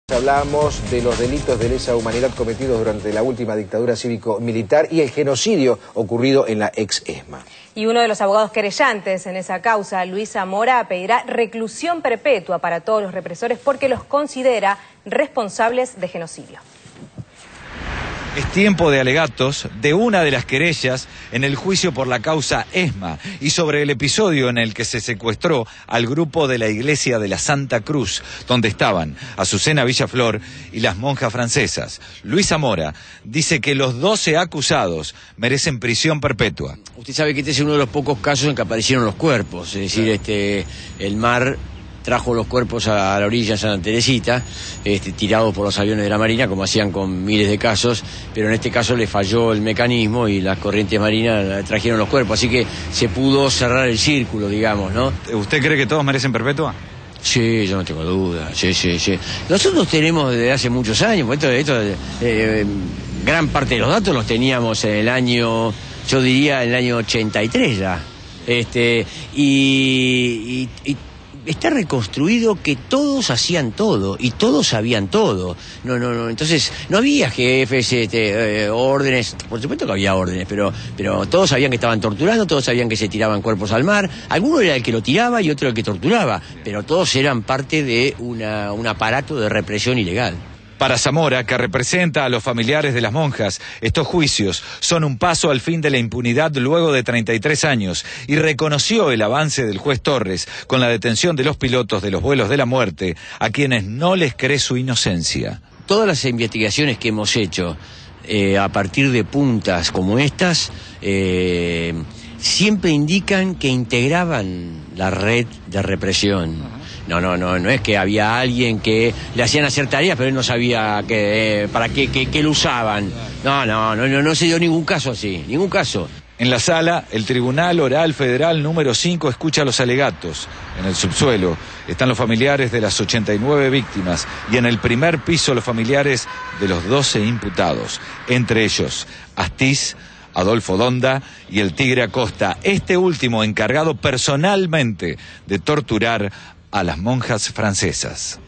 Hablamos de los delitos de lesa humanidad cometidos durante la última dictadura cívico-militar y el genocidio ocurrido en la ex-ESMA. Y uno de los abogados querellantes en esa causa, Luis Zamora, pedirá reclusión perpetua para todos los represores porque los considera responsables de genocidio. Es tiempo de alegatos de una de las querellas en el juicio por la causa ESMA y sobre el episodio en el que se secuestró al grupo de la Iglesia de la Santa Cruz, donde estaban Azucena Villaflor y las monjas francesas. Luis Zamora dice que los 12 acusados merecen prisión perpetua. Usted sabe que este es uno de los pocos casos en que aparecieron los cuerpos, es decir, el mar trajo los cuerpos a la orilla de Santa Teresita, tirados por los aviones de la Marina, como hacían con miles de casos, pero en este caso le falló el mecanismo y las corrientes marinas trajeron los cuerpos, así que se pudo cerrar el círculo, digamos, ¿no? ¿Usted cree que todos merecen perpetua? Sí, yo no tengo duda, sí. Nosotros tenemos desde hace muchos años, gran parte de los datos los teníamos en el año, yo diría en el año 83 ya, y está reconstruido que todos hacían todo y todos sabían todo. No, entonces no había jefes, órdenes, por supuesto que había órdenes, pero todos sabían que estaban torturando, todos sabían que se tiraban cuerpos al mar, alguno era el que lo tiraba y otro el que torturaba, pero todos eran parte de un aparato de represión ilegal. Para Zamora, que representa a los familiares de las monjas, estos juicios son un paso al fin de la impunidad luego de 33 años y reconoció el avance del juez Torres con la detención de los pilotos de los vuelos de la muerte a quienes no les cree su inocencia. Todas las investigaciones que hemos hecho a partir de puntas como estas siempre indican que integraban la red de represión. No es que había alguien que le hacían hacer tareas, pero él no sabía para qué lo usaban. No se dio ningún caso así, ningún caso. En la sala, el Tribunal Oral Federal número 5 escucha los alegatos. En el subsuelo están los familiares de las 89 víctimas y en el primer piso los familiares de los 12 imputados, entre ellos Astiz, Adolfo Donda y el Tigre Acosta, este último encargado personalmente de torturar a las monjas francesas.